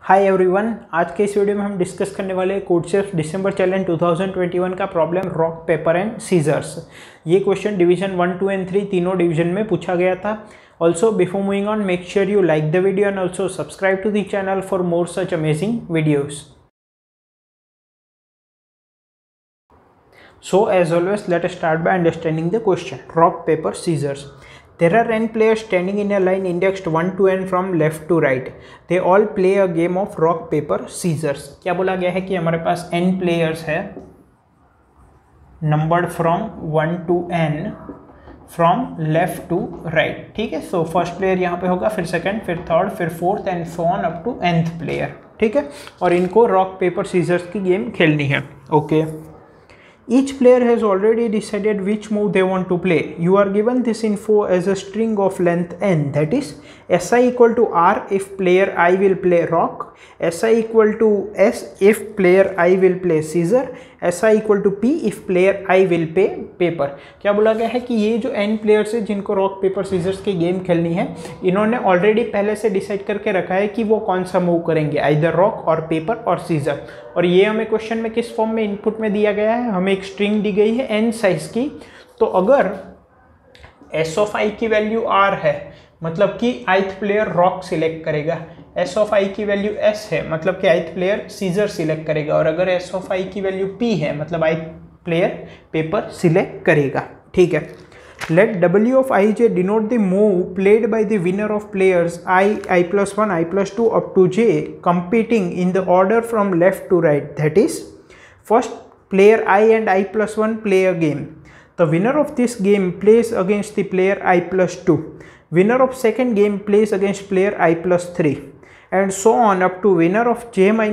Hi everyone, आज के इस वीडियो में हम डिस्कस करने वाले कोडसेप्स दिसंबर चैलेंज 2021 का problem rock paper and scissors. ये क्वेश्चन डिवीजन 1, 2 एंड 3 तीनों डिवीजन में पूछा गया था। Also before moving on, make sure you like the video and also subscribe to the channel for more such amazing videos. So as always, let us start by understanding the question. Rock, paper, scissors. There are n players standing in a line indexed 1 to n from left to right. They all play a game of rock, paper, scissors. क्या बोला गया है कि हमारे पास n players है numbered from 1 to n from left to right. ठीक है, so first player यहाँ पे होगा, फिर सेकंड, फिर थर्ड, फिर fourth and so on up to nth player. ठीक है, और इनको रॉक पेपर सीजर्स की गेम खेलनी है। Okay, Each player has already decided which move they want to play. You are given this info as a string of length n, that is SI equal to R if player I will play rock, SI equal to S if player I will play scissor, SI equal to P if player I will play paper. क्या बोला गया है कि ये जो n players है जिनको rock paper scissors की गेम खेलनी है, इन्होंने ऑलरेडी पहले से डिसाइड करके रखा है कि वो कौन सा मूव करेंगे, आइदर रॉक और पेपर और सीजर। और ये हमें क्वेश्चन में किस फॉर्म में इनपुट में दिया गया है, हमें एक स्ट्रिंग दी गई है n साइज की। तो अगर s ऑफ i की वैल्यू r है, मतलब कि ith प्लेयर रॉक सिलेक्ट करेगा, s ऑफ i की वैल्यू s है, मतलब कि ith प्लेयर सीजर सिलेक्ट करेगा, और अगर s ऑफ i की वैल्यू p है, मतलब ith प्लेयर पेपर सिलेक्ट करेगा। ठीक है, let w of ij denote the move played by the winner of players I, i+1, i+2 up to j competing in the order from left to right. That is, first player I and i+1 play a game. The winner of this game plays against the player i+2. Winner of second game plays against player i+3. And so on up to winner of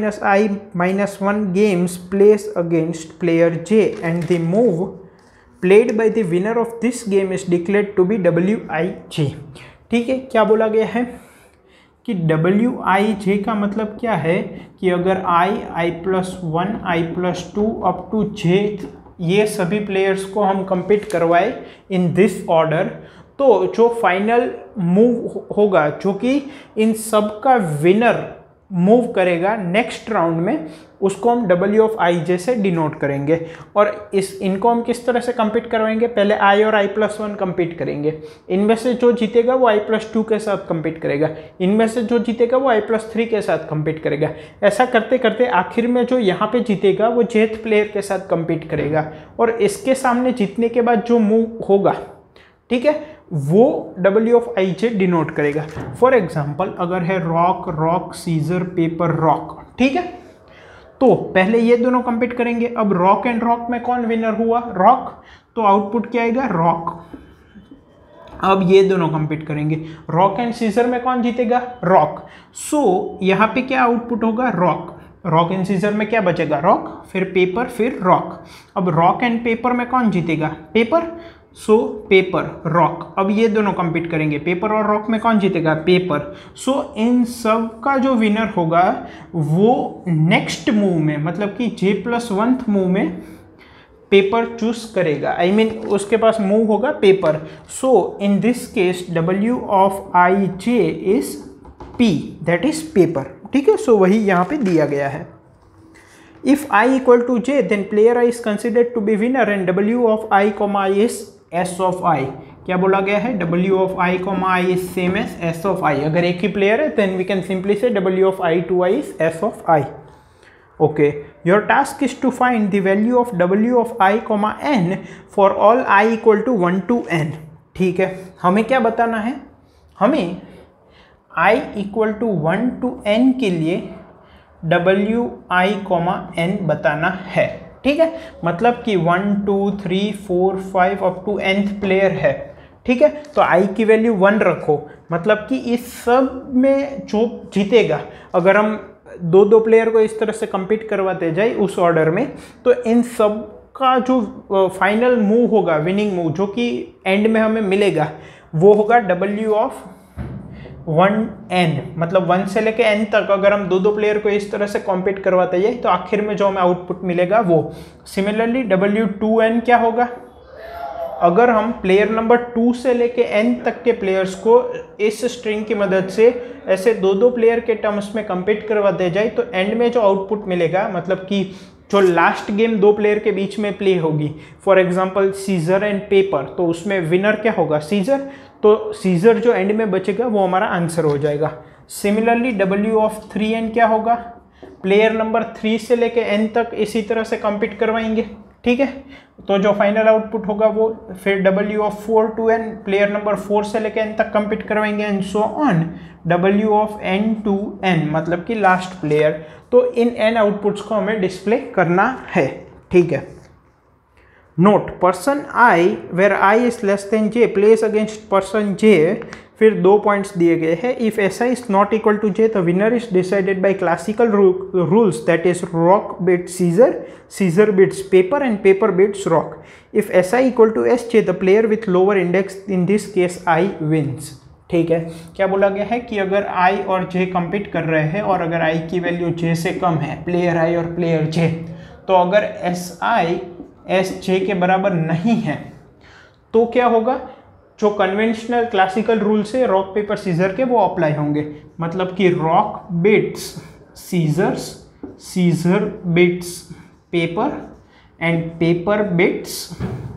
j-i-1 games plays against player j, and the move played by the winner of this game is declared to be wij. ठीक है, क्या बोला गया है कि wij का मतलब क्या है कि अगर i+1, i+2 up to j ये सभी प्लेयर्स को हम कंपीट करवाए इन दिस ऑर्डर, तो जो फाइनल मूव होगा, जो कि इन सब का विनर मूव करेगा नेक्स्ट राउंड में, उसको हम w ऑफ ij से डिनोट करेंगे। और इनको हम किस तरह से कंपीट करवाएंगे, पहले i और i+1 कंपीट करेंगे, इनमें से जो जीतेगा वो i+2 के साथ कंपीट करेगा, इनमें से जो जीतेगा वो i+3 के साथ कंपीट करेगा। ऐसा करते करते आखिर में जो यहाँ पे जीतेगा वो jth प्लेयर के साथ कंपीट करेगा, और इसके सामने जीतने के बाद जो मूव होगा, ठीक है, वो w ऑफ ij डिनोट करेगा। फॉर एग्जाम्पल, अगर है rock, rock, scissor, paper, rock, ठीक है, तो पहले ये दोनों कंपीट करेंगे। अब रॉक एंड रॉक में कौन विनर हुआ, रॉक, तो आउटपुट क्या आएगा, रॉक। अब ये दोनों कंपीट करेंगे, रॉक एंड सीजर में कौन जीतेगा, रॉक। सो यहाँ पे क्या आउटपुट होगा, रॉक। रॉक एंड सीजर में क्या बचेगा, रॉक, फिर पेपर, फिर रॉक। अब रॉक एंड पेपर में कौन जीतेगा, पेपर, सो पेपर, रॉक। अब ये दोनों कंपीट करेंगे, पेपर और रॉक में कौन जीतेगा, पेपर। सो इन सब का जो विनर होगा वो नेक्स्ट मूव में, मतलब कि j+1 मूव में पेपर चूज करेगा, आई मीन उसके पास मूव होगा paper. So in this case w of ij is p, that is paper. ठीक है, सो वही यहाँ पे दिया गया है। If i equal to j, then player i is considered to be winner and w of i, is s of i. क्या बोला गया है, w of i, is same as s of i. अगर एक ही प्लेयर है then we can simply say w of i to i is s of i. Okay, your task is to find the value of w of i, n for all i equal to 1 to n. ठीक है, हमें क्या बताना है, हमें i equal to 1 to n के लिए wi, n बताना है। ठीक है, मतलब कि 1, 2, 3, 4, 5 अप टू nth प्लेयर है। ठीक है, तो i की वैल्यू 1 रखो, मतलब कि इस सब में जो जीतेगा, अगर हम दो प्लेयर को इस तरह से कंपीट करवाते जाए उस ऑर्डर में, तो इन सब का जो फाइनल मूव होगा, विनिंग मूव, जो कि एंड में हमें मिलेगा, वो होगा w ऑफ 1n, मतलब 1 से लेके n तक अगर हम दो प्लेयर को इस तरह से कॉम्पीट करवाते जाए तो आखिर में जो हमें आउटपुट मिलेगा वो। सिमिलरली w2n क्या होगा, अगर हम प्लेयर नंबर 2 से लेके n तक के प्लेयर्स को इस स्ट्रिंग की मदद से ऐसे दो प्लेयर के टर्म्स में कंपीट करवाते जाए तो एंड में जो आउटपुट मिलेगा, मतलब कि जो लास्ट गेम 2 प्लेयर के बीच में प्ले होगी, for example scissor and paper, तो उसमें विनर क्या होगा? सीजर। तो सीजर जो एंड में बचेगा वो हमारा आंसर हो जाएगा। सिमिलरली W(3n) क्या होगा? प्लेयर नंबर 3 से लेके n तक इसी तरह से कंपीट करवाएंगे, ठीक है। तो जो फाइनल आउटपुट होगा वो फिर W(4)(n), प्लेयर नंबर 4 से लेके n तक कंपीट करवाएंगे एंड सो ऑन W(n)(2)n, मतलब कि लास्ट प्लेयर। तो इन n आउटपुट्स को हमें डिस्प्ले करना है, ठीक है। Note, person I where I is less than J plays against person J, फिर 2 पॉइंट्स दिए गए हैं। If SI is not equal to J the winner is decided by classical rules, that is rock beats scissor, scissor beats paper and paper beats rock. If SI equal to SJ the player with lower index, in this case I wins. ठीक है, क्या बोला गया है कि अगर I और J compete कर रहे हैं और अगर I की वैल्यू J से कम है, प्लेयर I और प्लेयर J, तो अगर SI SJ के बराबर नहीं है तो क्या होगा? जो कन्वेंशनल क्लासिकल रूल्स है रॉक पेपर सीजर के, वो अप्लाई होंगे। मतलब कि rock beats scissors, scissor beats paper and paper beats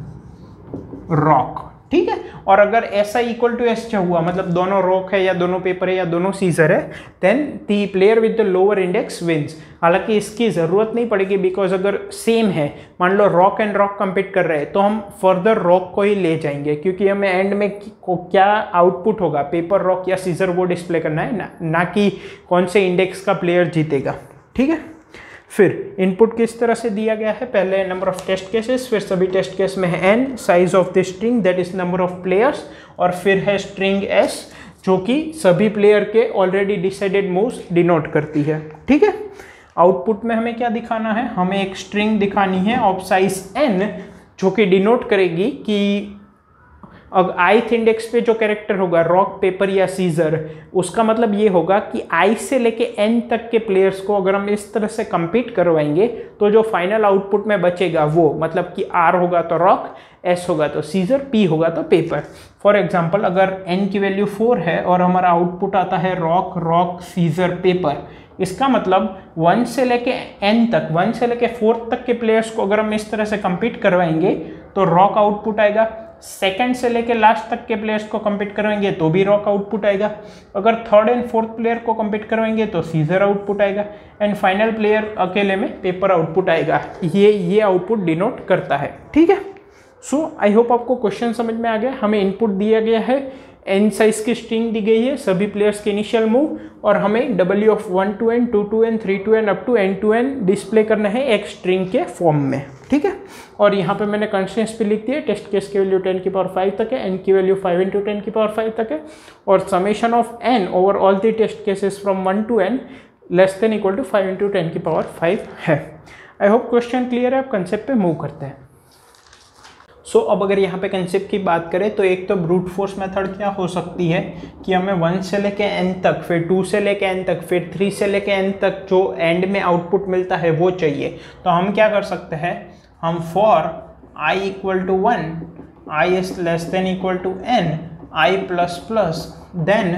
rock, ठीक है। और अगर SI इक्वल टू SJ हुआ, मतलब दोनों रॉक है या दोनों पेपर है या दोनों सीजर है, then the player with the lower index wins. हालांकि इसकी ज़रूरत नहीं पड़ेगी, बिकॉज अगर सेम है, मान लो रॉक एंड रॉक कंपीट कर रहे हैं, तो हम फर्दर रॉक को ही ले जाएंगे, क्योंकि हमें एंड में क्या आउटपुट होगा, पेपर रॉक या सीजर, वो डिस्प्ले करना है ना कि कौन से इंडेक्स का प्लेयर जीतेगा, ठीक है। फिर इनपुट किस तरह से दिया गया है? पहले नंबर ऑफ टेस्ट केसेस, फिर सभी टेस्ट केस में है n, size of the string that is number of players, और फिर है स्ट्रिंग s जो कि सभी प्लेयर के ऑलरेडी डिसाइडेड मूव्स डिनोट करती है, ठीक है। आउटपुट में हमें क्या दिखाना है? हमें एक स्ट्रिंग दिखानी है ऑफ साइज n जो कि डिनोट करेगी कि अब ith इंडेक्स पे जो कैरेक्टर होगा रॉक पेपर या सीजर, उसका मतलब ये होगा कि I से लेके n तक के प्लेयर्स को अगर हम इस तरह से कंपीट करवाएंगे तो जो फाइनल आउटपुट में बचेगा वो, मतलब कि R होगा तो रॉक, S होगा तो सीजर, P होगा तो पेपर। फॉर एग्जांपल अगर n की वैल्यू 4 है और हमारा आउटपुट आता है रॉक, रॉक, सीजर, पेपर, इसका मतलब 1 से लेके n तक, 1 से लेके 4 तक के प्लेयर्स को अगर हम इस तरह से कंपीट करवाएंगे तो रॉक आउटपुट आएगा। सेकंड से लेके लास्ट तक के प्लेयर्स को कंपीट करवाएंगे तो भी रॉक आउटपुट आएगा। अगर थर्ड एंड फोर्थ प्लेयर को कंपीट करवाएंगे तो सीजर आउटपुट आएगा एंड फाइनल प्लेयर अकेले में पेपर आउटपुट आएगा। ये आउटपुट डिनोट करता है, ठीक है। सो आई होप आपको क्वेश्चन समझ में आ गया। हमें इनपुट दिया गया है, n साइज की स्ट्रिंग दी गई है, सभी प्लेयर्स के इनिशियल मूव, और हमें W(1 to n, 2 to n, 3 to n up to n to n display करना है एक स्ट्रिंग के फॉर्म में, ठीक है। और यहाँ पे मैंने कंस्ट्रेंट्स पे लिख दिए, टेस्ट केस की वैल्यू 10⁵ तक है, n की वैल्यू 5 × 10⁵ तक है, और summation of n over all the test cases from 1 to n less than equal to 5 × 10⁵ है। आई होप क्वेश्चन क्लियर है। आप कंसेप्ट पे मूव करते हैं। सो अब अगर यहाँ पे कंसेप्ट की बात करें तो एक तो ब्रूट फोर्स मेथड क्या हो सकती है कि हमें 1 से लेके n तक, फिर 2 से लेके n तक, फिर 3 से लेके n तक जो एंड में आउटपुट मिलता है वो चाहिए। तो हम क्या कर सकते हैं, हम for i equal to 1, i is less than equal to n, i plus plus, then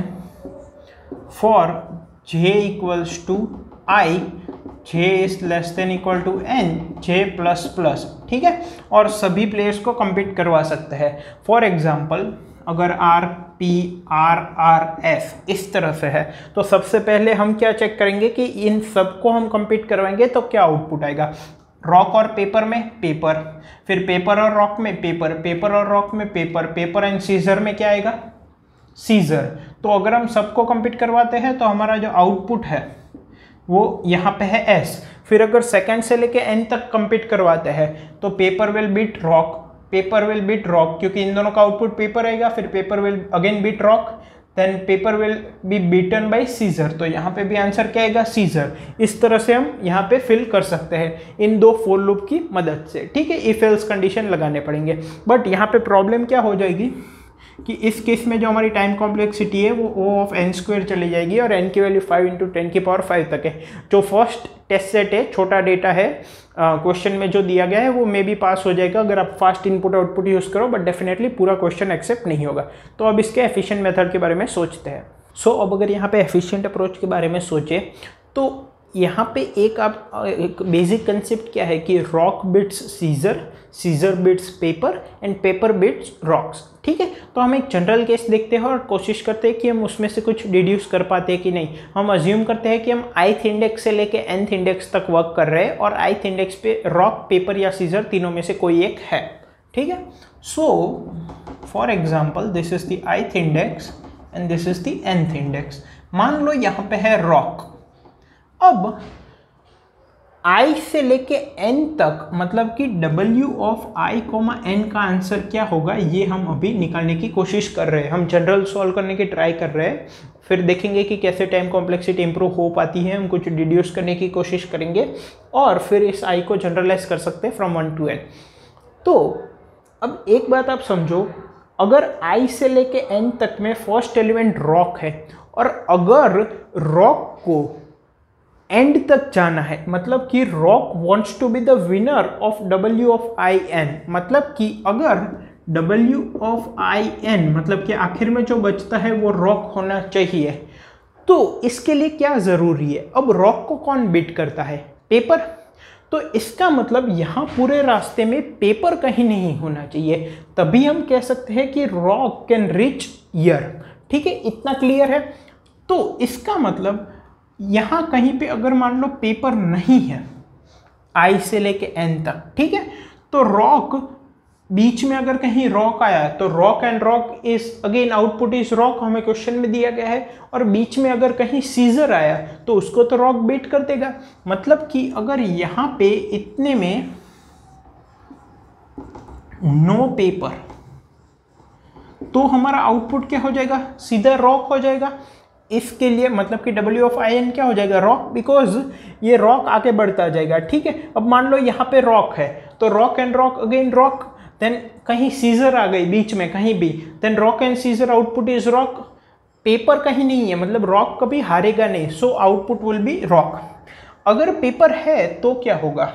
for j equals to i, j is less than equal to n, j plus plus, ठीक है। और सभी प्लेयर्स को compete करवा सकते हैं। For example अगर R P R R F इस तरह से है तो सबसे पहले हम क्या चेक करेंगे कि इन सबको हम कंपीट करवाएंगे तो क्या आउटपुट आएगा। रॉक और पेपर में पेपर, फिर पेपर और रॉक में पेपर, पेपर और रॉक में पेपर, पेपर एंड सीजर में क्या आएगा, सीजर। तो अगर हम सबको कंपीट करवाते हैं तो हमारा जो आउटपुट है वो यहाँ पे है S। फिर अगर सेकंड से लेके n तक कंपीट करवाते हैं तो paper will beat rock, paper will beat rock, क्योंकि इन दोनों का आउटपुट पेपर आएगा, फिर paper will again beat rock, then paper will be beaten by scissor. तो यहाँ पे भी आंसर क्या आएगा, सीजर। इस तरह से हम यहाँ पे फिल कर सकते हैं इन दो फॉर लूप की मदद से, ठीक है। इफ एल्स कंडीशन लगाने पड़ेंगे, बट यहाँ पे प्रॉब्लम क्या हो जाएगी कि इस केस में जो हमारी टाइम कॉम्प्लेक्सिटी है वो O ऑफ n स्क्वायर चली जाएगी और n की वैल्यू 5 × 10⁵ तक है। जो फर्स्ट टेस्ट सेट है, छोटा डेटा है, क्वेश्चन में जो दिया गया है वो मे भी पास हो जाएगा अगर आप फास्ट इनपुट आउटपुट यूज़ करो, बट डेफिनेटली पूरा क्वेश्चन एक्सेप्ट नहीं होगा। तो अब इसके एफिशिएंट मेथड के बारे में सोचते हैं। अब अगर यहाँ पे एफिशिएंट अप्रोच के बारे में सोचे तो यहाँ पे एक बेसिक कंसेप्ट क्या है कि rock beats scissor, scissor beats paper and paper beats rocks. ठीक है, तो हम एक जनरल केस देखते हैं और कोशिश करते हैं कि हम उसमें से कुछ डिड्यूस कर पाते हैं कि नहीं। हम अज्यूम करते हैं कि हम ith इंडेक्स से लेके nth इंडेक्स तक वर्क कर रहे हैं और ith इंडेक्स पे रॉक, पेपर या सीजर तीनों में से कोई एक है। ठीक है, so for example this is the ith index and this is the nth index. मान लो यहाँ पे है रॉक। अब i से लेके n तक मतलब कि w ऑफ i, n का आंसर क्या होगा ये हम अभी निकालने की कोशिश कर रहे हैं। हम जनरल सॉल्व करने की ट्राई कर रहे हैं, फिर देखेंगे कि कैसे टाइम कॉम्प्लेक्सिटी इंप्रूव हो पाती है। हम कुछ डिड्यूस करने की कोशिश करेंगे और फिर इस i को जनरलाइज कर सकते हैं फ्रॉम 1 to n। तो अब एक बात आप समझो, अगर i से लेके n तक में फर्स्ट एलिमेंट रॉक है और अगर रॉक को एंड तक जाना है, मतलब कि rock wants to be the winner of w of i n, मतलब कि अगर w ऑफ i n मतलब कि आखिर में जो बचता है वो रॉक होना चाहिए, तो इसके लिए क्या ज़रूरी है? अब रॉक को कौन बीट करता है? पेपर। तो इसका मतलब यहाँ पूरे रास्ते में पेपर कहीं नहीं होना चाहिए, तभी हम कह सकते हैं कि रॉक कैन रीच ईयर। ठीक है, इतना क्लियर है। तो इसका मतलब यहाँ कहीं पे अगर मान लो पेपर नहीं है i से लेके n तक, ठीक है, तो रॉक बीच में अगर कहीं रॉक आया तो rock and rock is again output is rock, हमें क्वेश्चन में दिया गया है। और बीच में अगर कहीं सीजर आया तो उसको तो रॉक बीट कर देगा। मतलब कि अगर यहाँ पे इतने में नो पेपर तो हमारा आउटपुट क्या हो जाएगा? सीधा रॉक हो जाएगा। इसके लिए मतलब कि w ऑफ i n क्या हो जाएगा? रॉक, बिकॉज ये रॉक आगे बढ़ता जाएगा। ठीक है, अब मान लो यहाँ पे रॉक है तो rock and rock again rock, then कहीं सीजर आ गई बीच में कहीं भी, then rock and scissor output is rock. Paper कहीं नहीं है, मतलब रॉक कभी हारेगा नहीं, so output will be rock. अगर पेपर है तो क्या होगा?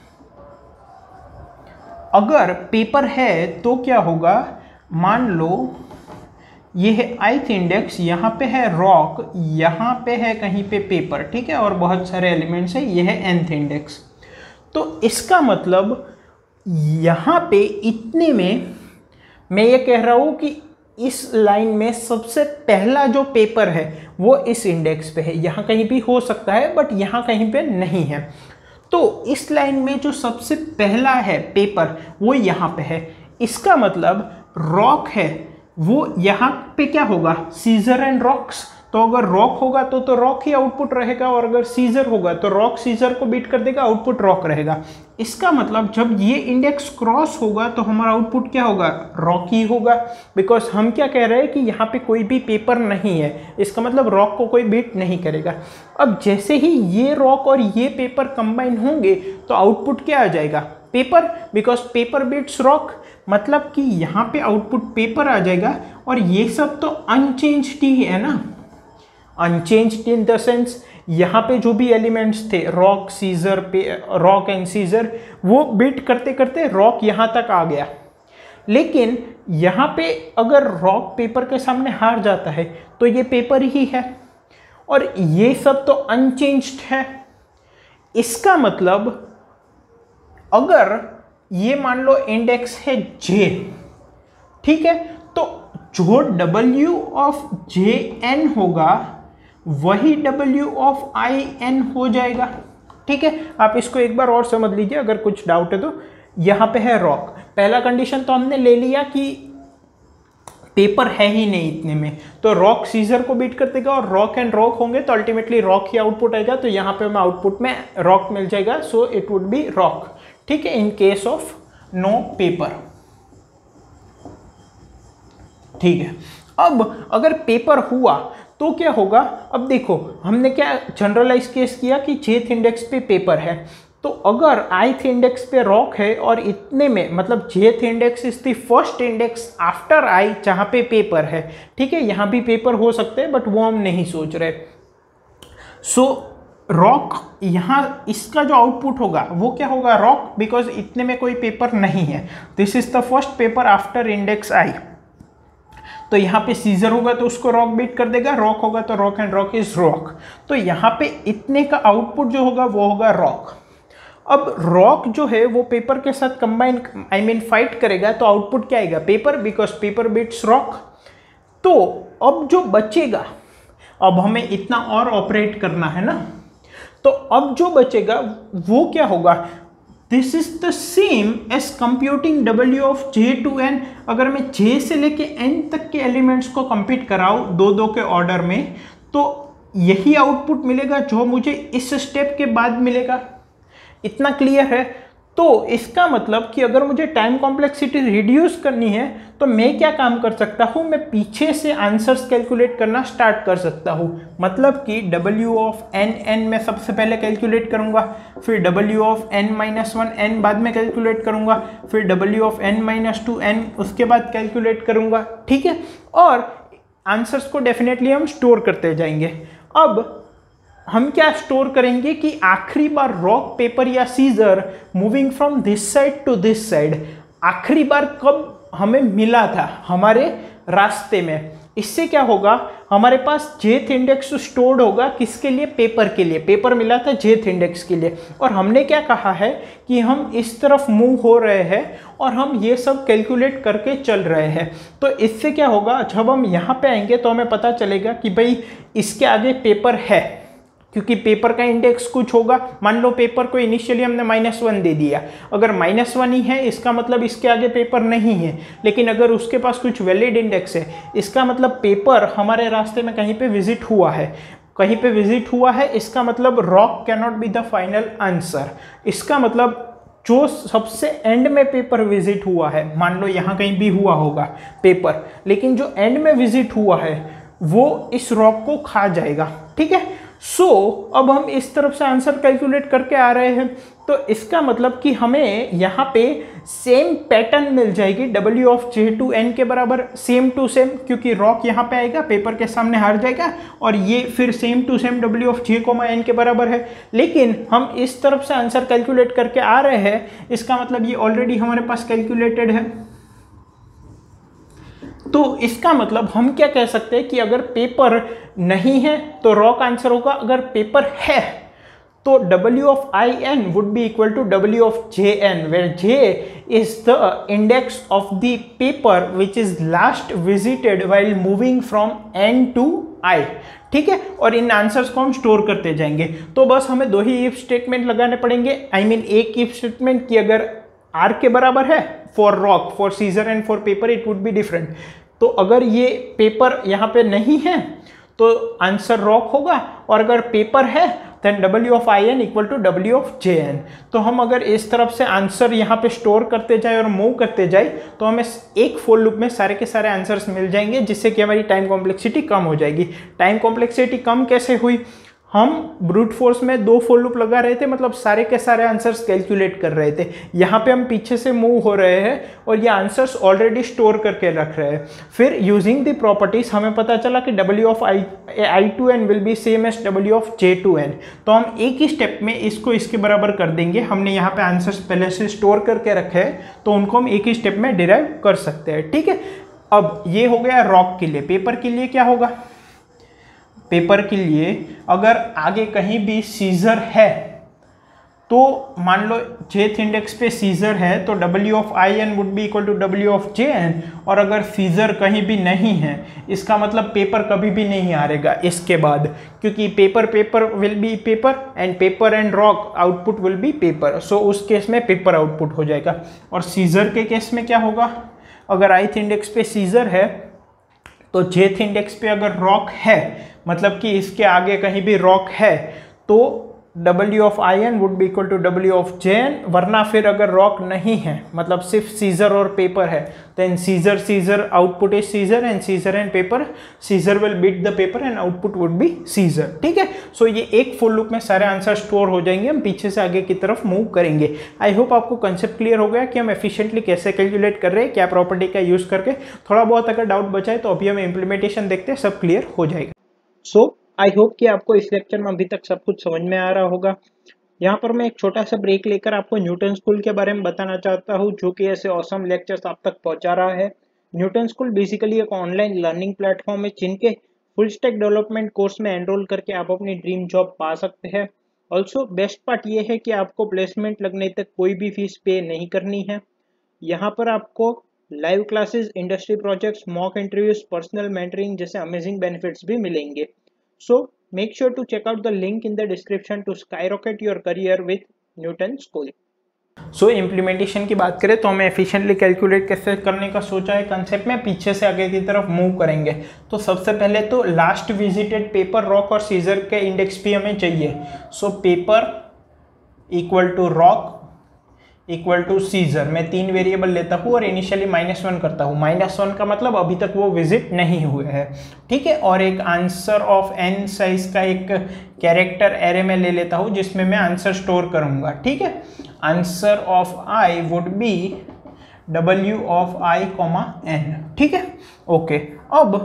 अगर पेपर है तो क्या होगा? मान लो ये है ith इंडेक्स, यहाँ पे है रॉक, यहाँ पे है कहीं पे पेपर, ठीक है, और बहुत सारे एलिमेंट्स है, ये है nth इंडेक्स। तो इसका मतलब यहाँ पे इतने में मैं ये कह रहा हूँ कि इस लाइन में सबसे पहला जो पेपर है वो इस इंडेक्स पे है। यहाँ कहीं भी हो सकता है बट यहाँ कहीं पे नहीं है। तो इस लाइन में जो सबसे पहला है पेपर वो यहाँ पे है। इसका मतलब रॉक है वो यहाँ पे क्या होगा? Scissor and rocks. तो अगर रॉक होगा तो रॉक ही आउटपुट रहेगा, और अगर सीजर होगा तो रॉक सीजर को बीट कर देगा, आउटपुट रॉक रहेगा। इसका मतलब जब ये इंडेक्स क्रॉस होगा तो हमारा आउटपुट क्या होगा? रॉक ही होगा, बिकॉज हम क्या कह रहे हैं कि यहाँ पे कोई भी पेपर नहीं है। इसका मतलब रॉक को कोई बीट नहीं करेगा। अब जैसे ही ये रॉक और ये पेपर कंबाइन होंगे तो आउटपुट क्या आ जाएगा? Paper, because paper beats rock. मतलब कि यहाँ पे आउटपुट पेपर आ जाएगा, और ये सब तो अनचेंज्ड ही है ना। अनचेंज्ड इन द सेंस यहाँ पे जो भी एलिमेंट्स थे rock, scissor, rock and scissor, वो बीट करते करते रॉक यहाँ तक आ गया। लेकिन यहाँ पे अगर रॉक पेपर के सामने हार जाता है तो ये पेपर ही है, और ये सब तो अनचेंज्ड है। इसका मतलब अगर ये मान लो इंडेक्स है j, ठीक है, तो जो w ऑफ jn होगा वही w ऑफ in हो जाएगा। ठीक है, आप इसको एक बार और समझ लीजिए अगर कुछ डाउट है तो। यहाँ पे है रॉक, पहला कंडीशन तो हमने ले लिया कि पेपर है ही नहीं इतने में, तो रॉक सीजर को बीट कर देगा, और रॉक एंड रॉक होंगे तो अल्टीमेटली रॉक ही आउटपुट आएगा। तो यहाँ पे हमें आउटपुट में रॉक मिल जाएगा, so it would be rock. ठीक है, in case of no paper. ठीक है, अब अगर पेपर हुआ तो क्या होगा? अब देखो हमने क्या जनरलाइज केस किया कि jth इंडेक्स पे पेपर है, तो अगर ith इंडेक्स पे रॉक है और इतने में मतलब jth index is the first index after i जहाँ पे पेपर है, ठीक है, यहाँ भी पेपर हो सकते हैं बट वो हम नहीं सोच रहे। सो रॉक यहाँ इसका जो आउटपुट होगा वो क्या होगा, रॉक, बिकॉज इतने में कोई पेपर नहीं है। This is the first paper after index i। तो यहाँ पे सीजर होगा तो उसको रॉक बीट कर देगा, रॉक होगा तो rock and rock is rock. तो यहाँ पे इतने का आउटपुट जो होगा वो होगा रॉक। अब रॉक जो है वो पेपर के साथ कंबाइन फाइट करेगा तो आउटपुट क्या आएगा, paper, because paper beats rock. तो अब जो बचेगा, अब हमें इतना और ऑपरेट करना है ना, तो अब जो बचेगा वो क्या होगा, this is the same as computing W of J to N। अगर मैं J से लेके N तक के एलिमेंट्स को कंप्यूट कराऊँ दो दो के ऑर्डर में, तो यही आउटपुट मिलेगा जो मुझे इस स्टेप के बाद मिलेगा। इतना क्लियर है। तो इसका मतलब कि अगर मुझे टाइम कॉम्प्लेक्सिटी रिड्यूस करनी है तो मैं क्या काम कर सकता हूँ, मैं पीछे से आंसर्स कैलकुलेट करना स्टार्ट कर सकता हूँ। मतलब कि W ऑफ n मैं सबसे पहले कैलकुलेट करूँगा, फिर W ऑफ n-1 बाद में कैलकुलेट करूँगा, फिर W ऑफ n-2 उसके बाद कैलकुलेट करूँगा, ठीक है। और आंसर्स को डेफिनेटली हम स्टोर करते जाएंगे। अब हम क्या स्टोर करेंगे कि आखिरी बार रॉक, पेपर या scissor moving from this side to this side आखिरी बार कब हमें मिला था हमारे रास्ते में। इससे क्या होगा, हमारे पास jth इंडेक्स स्टोर्ड होगा, किसके लिए, पेपर के लिए। पेपर मिला था jth इंडेक्स के लिए, और हमने क्या कहा है कि हम इस तरफ मूव हो रहे हैं और हम ये सब कैलकुलेट करके चल रहे हैं। तो इससे क्या होगा, जब हम यहाँ पे आएंगे तो हमें पता चलेगा कि भाई इसके आगे पेपर है, क्योंकि पेपर का इंडेक्स कुछ होगा। मान लो पेपर को इनिशियली हमने -1 दे दिया, अगर -1 ही है इसका मतलब इसके आगे पेपर नहीं है। लेकिन अगर उसके पास कुछ वैलिड इंडेक्स है, इसका मतलब पेपर हमारे रास्ते में कहीं पे विजिट हुआ है, कहीं पे विजिट हुआ है, इसका मतलब rock can not be the final answer. इसका मतलब जो सबसे एंड में पेपर विजिट हुआ है, मान लो यहाँ कहीं भी हुआ होगा पेपर, लेकिन जो एंड में विजिट हुआ है वो इस रॉक को खा जाएगा, ठीक है। सो अब हम इस तरफ से आंसर कैलकुलेट करके आ रहे हैं, तो इसका मतलब कि हमें यहाँ पे सेम पैटर्न मिल जाएगी W of J to N के बराबर, सेम टू सेम, क्योंकि रॉक यहाँ पे आएगा, पेपर के सामने हार जाएगा, और ये फिर same to same W of J, N के बराबर है। लेकिन हम इस तरफ से आंसर कैलकुलेट करके आ रहे हैं, इसका मतलब ये ऑलरेडी हमारे पास कैलकुलेटेड है। तो इसका मतलब हम क्या कह सकते हैं कि अगर पेपर नहीं है तो रॉक आंसर होगा, अगर पेपर है तो W of IN would be equal to W of JN, where J is the index of the paper which is last visited while moving from N to I, ठीक है। और इन answers को हम store करते जाएंगे। तो बस हमें दो ही इफ स्टेटमेंट लगाने पड़ेंगे, एक इफ स्टेटमेंट कि अगर R के बराबर है for rock, for scissor and for paper it would be different. तो अगर ये पेपर यहाँ पे नहीं है तो आंसर रॉक होगा, और अगर पेपर है then W of IN equal to W of JN। तो हम अगर इस तरफ से आंसर यहाँ पे स्टोर करते जाए और मूव करते जाए तो हमें एक फॉर लूप में सारे के सारे आंसर्स मिल जाएंगे, जिससे कि हमारी टाइम कॉम्प्लेक्सिटी कम हो जाएगी। टाइम कॉम्प्लेक्सिटी कम कैसे हुई, हम ब्रूट फोर्स में 2 फॉर लूप लगा रहे थे, मतलब सारे के सारे आंसर्स कैलकुलेट कर रहे थे। यहाँ पे हम पीछे से मूव हो रहे हैं और ये आंसर्स ऑलरेडी स्टोर करके रख रहे हैं। फिर यूजिंग द प्रॉपर्टीज हमें पता चला कि W of I to N will be same as W of J to N। तो हम एक ही स्टेप में इसको इसके बराबर कर देंगे। हमने यहाँ पे आंसर्स पहले से स्टोर करके रखे हैं तो उनको हम एक ही स्टेप में डिराइव कर सकते हैं, ठीक है। अब ये हो गया रॉक के लिए। पेपर के लिए क्या होगा, पेपर के लिए अगर आगे कहीं भी सीजर है तो मान लो jth इंडेक्स पे सीजर है तो W of IN would be equal to W of JN, और अगर सीजर कहीं भी नहीं है इसका मतलब पेपर कभी भी नहीं हारेगा इसके बाद, क्योंकि paper will be paper and paper and rock output will be paper. So उस केस में पेपर आउटपुट हो जाएगा। और सीजर के केस में क्या होगा, अगर ith इंडेक्स पे सीजर है तो jth इंडेक्स पे अगर रॉक है, मतलब कि इसके आगे कहीं भी रॉक है, तो W of I N would be equal to W of J N, वरना फिर अगर रॉक नहीं है मतलब सिर्फ सीजर और पेपर है, then scissor scissor output is scissor and scissor and paper, scissor will beat the paper and output would be scissor. ठीक है, सो ये एक फॉर लूप में सारे आंसर स्टोर हो जाएंगे, हम पीछे से आगे की तरफ मूव करेंगे। आई होप आपको कंसेप्ट क्लियर हो गया कि हम एफिशिएंटली कैसे कैलकुलेट कर रहे हैं, क्या प्रॉपर्टी का यूज करके। थोड़ा बहुत अगर डाउट बचा है तो अभी हम इम्प्लीमेंटेशन देखते हैं, सब क्लियर हो जाएगा। सो आई होप कि आपको इस लेक्चर में अभी तक सब कुछ समझ में आ रहा होगा। यहाँ पर मैं एक छोटा सा ब्रेक लेकर आपको न्यूटन स्कूल के बारे में बताना चाहता हूँ, जो कि ऐसे ऑसम लेक्चर्स आप तक पहुँचा रहा है। न्यूटन स्कूल बेसिकली एक ऑनलाइन लर्निंग प्लेटफॉर्म है, जिनके फुल स्टैक डेवलपमेंट कोर्स में एनरोल करके आप अपनी ड्रीम जॉब पा सकते हैं। ऑल्सो बेस्ट पार्ट ये है कि आपको प्लेसमेंट लगने तक कोई भी फीस पे नहीं करनी है। यहाँ पर आपको live classes, industry projects, mock interviews, personal mentoring जैसे अमेजिंग बेनिफिट्स भी मिलेंगे। So make sure to check out the link in the description to skyrocket your career with Newton School. So implementation की बात करें तो हमें एफिशिएंटली कैलकुलेट कैसे करने का सोचा है कंसेप्ट में, पीछे से आगे की तरफ मूव करेंगे। तो सबसे पहले तो लास्ट विजिटेड पेपर, रॉक और सीजर के इंडेक्स भी हमें चाहिए। So paper equal to rock equal to scissor, मैं 3 वेरिएबल लेता हूँ और इनिशियली -1 करता हूँ। -1 का मतलब अभी तक वो विजिट नहीं हुए हैं। ठीक है, और एक आंसर ऑफ n साइज का एक कैरेक्टर एरे में ले लेता हूँ, जिसमें मैं आंसर स्टोर करूँगा। ठीक है, answer of i would be W of i, n। ठीक है, ओके। अब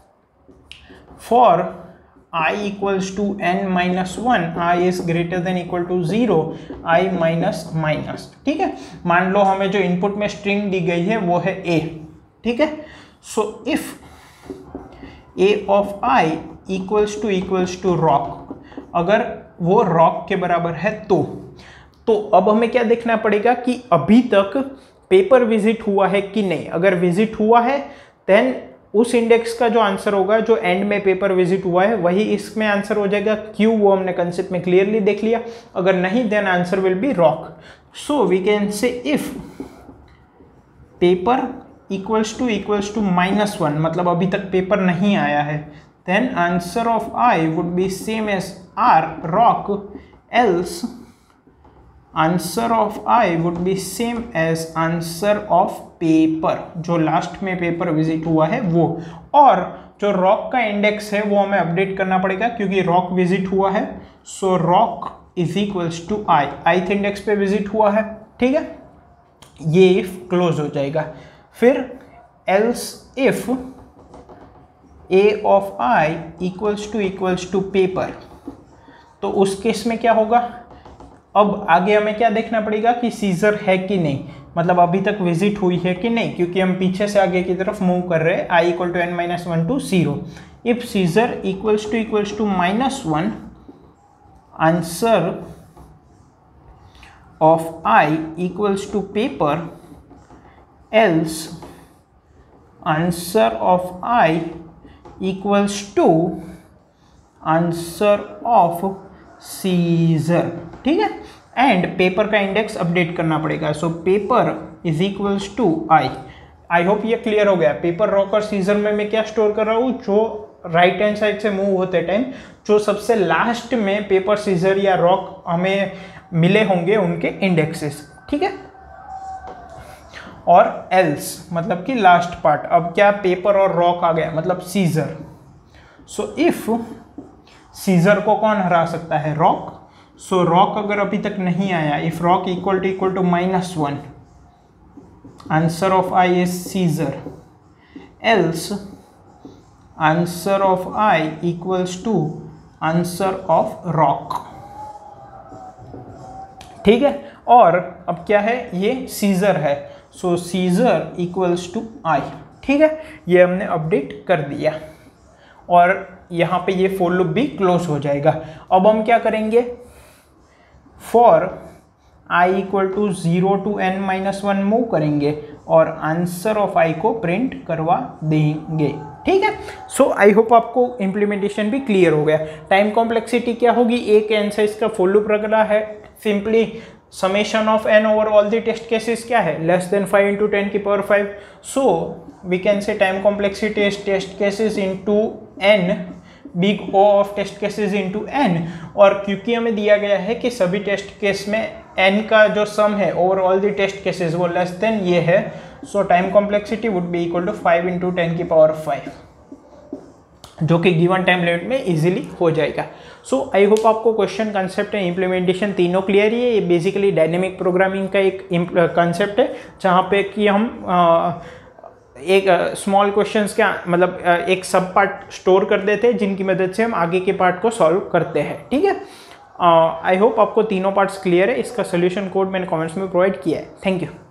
for I equals to n minus 1, I is greater than equal to 0, I minus minus। ठीक है, मान लो हमें जो इनपुट में स्ट्रिंग दी गई है वो है a। ठीक है, so if a of i equals to rock, अगर वो रॉक के बराबर है तो अब हमें क्या देखना पड़ेगा कि अभी तक पेपर विजिट हुआ है कि नहीं। अगर विजिट हुआ है देन उस इंडेक्स का जो आंसर होगा, जो एंड में पेपर विजिट हुआ है, वही इसमें आंसर हो जाएगा। क्यों, वो हमने कंसेप्ट में क्लियरली देख लिया। अगर नहीं then answer will be rock. So we can say if paper equals to -1, मतलब अभी तक पेपर नहीं आया है, then answer of I would be same as R rock, else answer of I would be same as answer of paper, जो last में paper visit हुआ है वो। और जो रॉक का इंडेक्स है वो हमें अपडेट करना पड़ेगा, क्योंकि रॉक विजिट हुआ है। So rock is equals to I, ith index पे विजिट हुआ है। ठीक है, ये इफ क्लोज हो जाएगा। फिर else if a of i equals to paper, तो उस केस में क्या होगा। अब आगे हमें क्या देखना पड़ेगा कि सीजर है कि नहीं, मतलब अभी तक विजिट हुई है कि नहीं, क्योंकि हम पीछे से आगे की तरफ मूव कर रहे हैं। i equal to n minus 1 to 0। If scissor equals to -1, answer of i equals to paper, else answer of i equals to answer of scissor. ठीक है, एंड पेपर का इंडेक्स अपडेट करना पड़ेगा। So paper is equals to I. I hope ये clear हो गया। Paper, rock और scissor में मैं क्या स्टोर कर रहा हूँ, जो राइट हैंड साइड से मूव होते टाइम जो सबसे लास्ट में पेपर, सीजर या रॉक हमें मिले होंगे उनके इंडेक्सेस। ठीक है, और एल्स मतलब कि लास्ट पार्ट। अब क्या पेपर और रॉक आ गया, मतलब सीजर। सो इफ सीजर को कौन हरा सकता है, रॉक। सो रॉक अगर अभी तक नहीं आया, if rock equal to -1, answer of I is scissor, else answer of I equals to answer of rock. ठीक है, और अब क्या है, ये सीजर है। So scissor equals to I. ठीक है, ये हमने अपडेट कर दिया और यहाँ पे ये फॉर लूप भी क्लोज हो जाएगा। अब हम क्या करेंगे, for i equal to 0 to n minus 1 move करेंगे और आंसर ऑफ i को प्रिंट करवा देंगे। ठीक है, सो आई होप आपको इम्प्लीमेंटेशन भी क्लियर हो गया। टाइम कॉम्प्लेक्सिटी क्या होगी, एक n साइज का फॉर लूप रख रहा है, simply summation of n over all the test cases क्या है, less than 5 into 10 की power 5. So we can say time complexity is test cases into n big O of test cases into N, और क्योंकि हमें दिया गया है कि सभी टेस्ट केस में एन का जो सम है over all the test cases वो लेस देन ये है, so time complexity would be equal to 5 into 10 की पावर 5, जो कि गिवन टाइम लिमिट में इजीली हो जाएगा। सो आई होप आपको क्वेश्चन, कंसेप्ट एंड इम्प्लीमेंटेशन तीनों क्लियर है। ये बेसिकली डायनेमिक प्रोग्रामिंग का एक कंसेप्ट है जहाँ पे कि हम एक स्मॉल क्वेश्चंस का मतलब एक सब पार्ट स्टोर कर देते हैं जिनकी मदद से हम आगे के पार्ट को सॉल्व करते हैं, ठीक है। आई होप आपको तीनों पार्ट्स क्लियर है। इसका सोल्यूशन कोड मैंने कमेंट्स में प्रोवाइड किया है। Thank you.